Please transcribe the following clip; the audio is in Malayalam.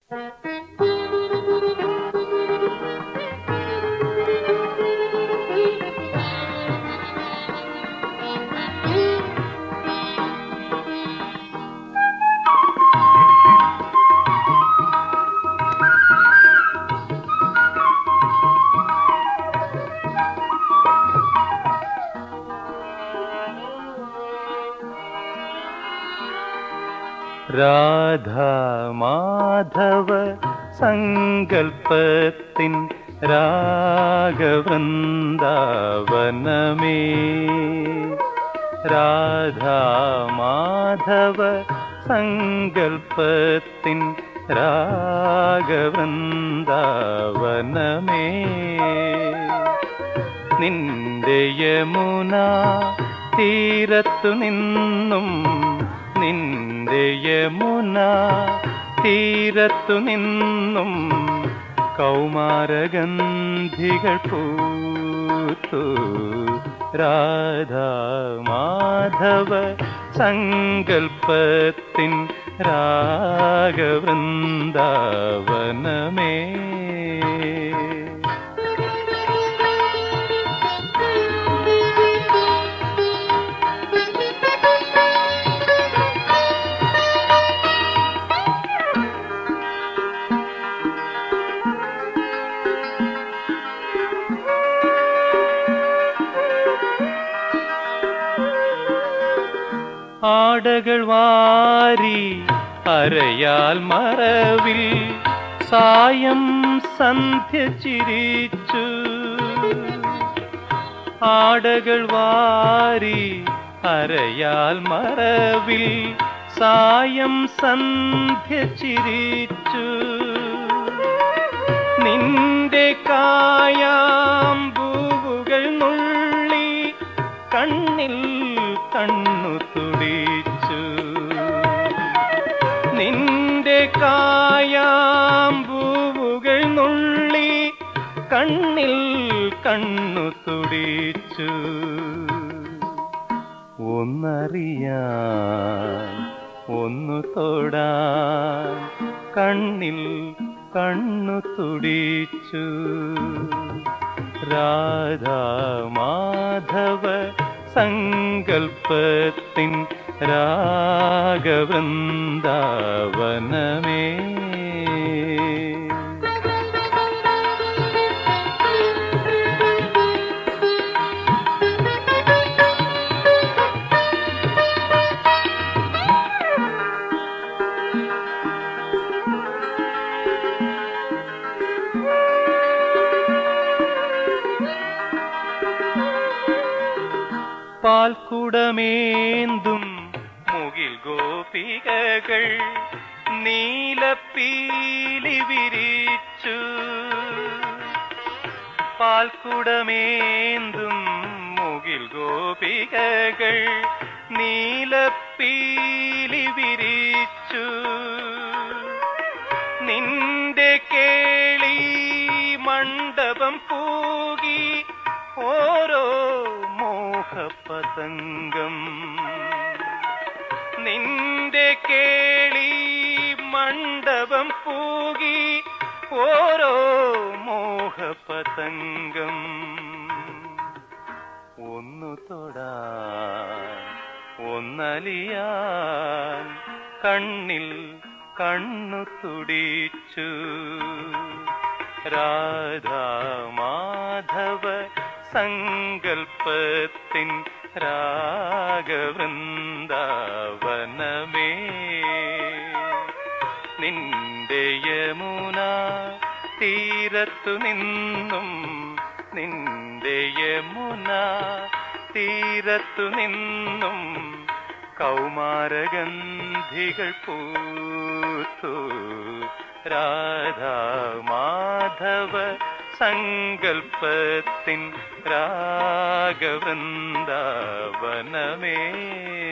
രാധാ മാധവ സങ്കൽപ്പത്തിൻ രാഗവൃന്ദാവനമേ. രാധാ മാധവ സങ്കൽപ്പത്തിൻ രാഗവൃന്ദാവനമേ. നിന്റെ യമുന തീരത്തു നിന്നും നിന്റെ യമുന തീരത്തു നിന്നും കൗമാരഗന്ധികൾ പൂത്തു. രാധാ മാധവ സങ്കൽപ്പത്തിൻ രാഗവൃന്ദാവനമേ. ആടകൾ വാരി അരയാൽ മറവിൽ സായം സന്ധ്യ ചിരിച്ചു. ആടകൾ വാരി അരയാൽ മറവിൽ സായം സന്ധ്യ ചിരിച്ചു. നിന്റെ കായാമ്പൂവുകൾ നുള്ളി കണ്ണിൽ കണ്ണു തുടിച്ചു. നിന്റെ കായാമ്പൂവുകൾ നുള്ളി കണ്ണിൽ കണ്ണു തുടിച്ചു. ഒന്നറിയാൻ ഒന്നു തൊടാൻ കണ്ണിൽ കണ്ണു തുടിച്ചു. രാധാ മാധവ സങ്കൽപ്പത്തിൻ രാഗവൃന്ദാവനമേ. പാൽക്കുടമേന്തും മുകിൽ ഗോപികകൾ നീലപ്പീലി വിരിച്ചു. പാൽക്കുടമേന്തും മുകിൽ ഗോപികകൾ നീലപ്പീലി വിരിച്ചു. നിന്റെ കേളി മണ്ഡപം പൂകി ഓരോ മോഹപതംഗം. നിന്റെ കേളി മണ്ഡപം പൂകി ഓരോ മോഹപതംഗം. ഒന്നു തൊടാൻ ഒന്നലിയാൻ കണ്ണിൽ കണ്ണു തുടിച്ചു. രാധാ മാധവ സങ്കൽപ്പത്തിൻ രാഗവൃന്ദാവനമേ. നിന്റെ യമുന തീരത്തു നിന്നും നിന്റെ യമുന തീരത്തു നിന്നും കൗമാരഗന്ധികൾ പൂത്തു. രാധാ മാധവ സങ്കൽപ്പത്തിൻ രാഗവൃന്ദാവനമേ.